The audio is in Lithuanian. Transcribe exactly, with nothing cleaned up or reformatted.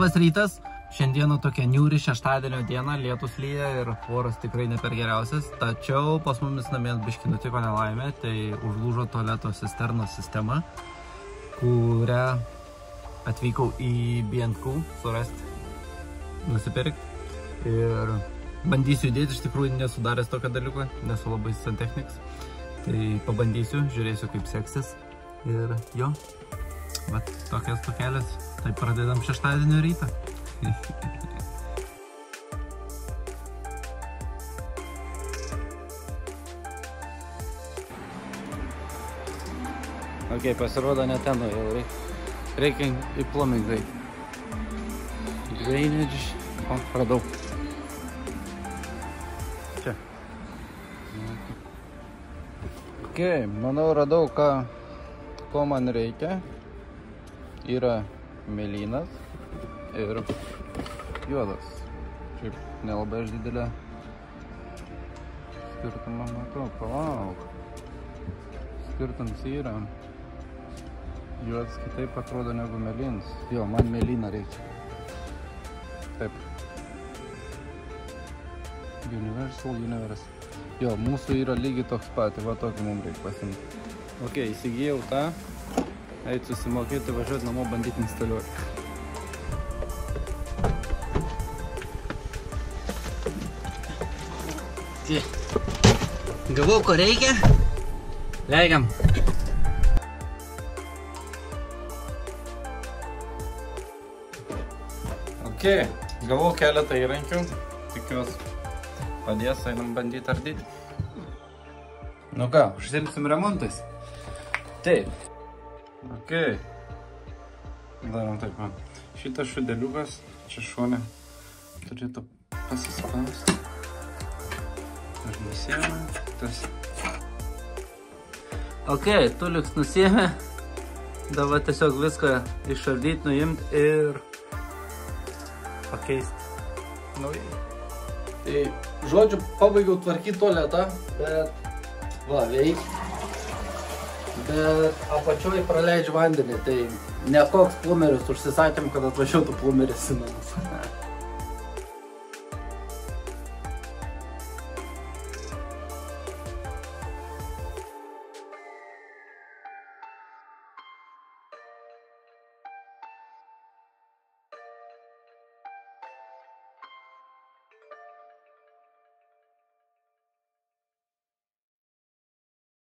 Labas rytas. Šiandieną tokia niūri šeštadienio diena, lietus lyja ir oras tikrai ne per geriausias. Tačiau pas mumis namie biškį nutiko nelaimė, tai užlūžo tualeto cisternos sistema, kurią atvykau į B and Q surasti, nusipirkti. Ir bandysiu judėti, iš tikrųjų nesudaręs tokio dalyko, nesu labai santechniks. Tai pabandysiu, žiūrėsiu kaip seksis. Ir jo, vat tokias tokelės. Tai pradedam šeštadienio rytą. Ok, pasirodo ne ten, jau reikia, reikia į plumbing eiti. Drainage, o, radau. Čia. Ok, manau radau, ką, ko man reikia. Yra mėlynas ir juodas. Šiaip nelabai aš didelę skirtumą matau. Palauk. Skirtums yra. Juodas kitaip atrodo negu mėlynas. Jo, man mėlyną reikia. Taip. Universal, Universal. Jo, mūsų yra lygiai toks pat. Va tokį mums reikia pasimti. Ok, įsigijau tą. Eit susimokėti, važiuoti namo, bandyti instaliuoti. Tie. Gavau, ko reikia. Leidžiam. Ok, gavau keletą įrankių. Tikiuosi padės, einam bandyti ardyti. Nu ką, užsiimsim remontais. Taip. Ok. Darom taip, man. Šitas šudeliukas, čia šone, turėtų pasispausti. Aš nusiėmė, tas. Ok, tuliks nusiėmė. Dabar tiesiog viską išardyti, nuimti ir pakeisti naujai. Tai, žodžiu, pabaigiau tvarkyti tualetą, bet va, veik. Bet apačioj praleidžiu vandenį, tai ne koks plumeris, užsisakėm, kad atvažiuotų plumeris į namus.